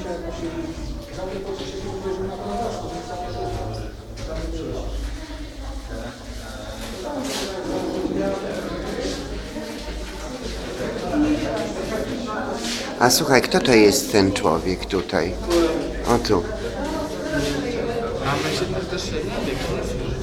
A słuchaj, kto to jest ten człowiek tutaj? O tu. A my się też nie wiem,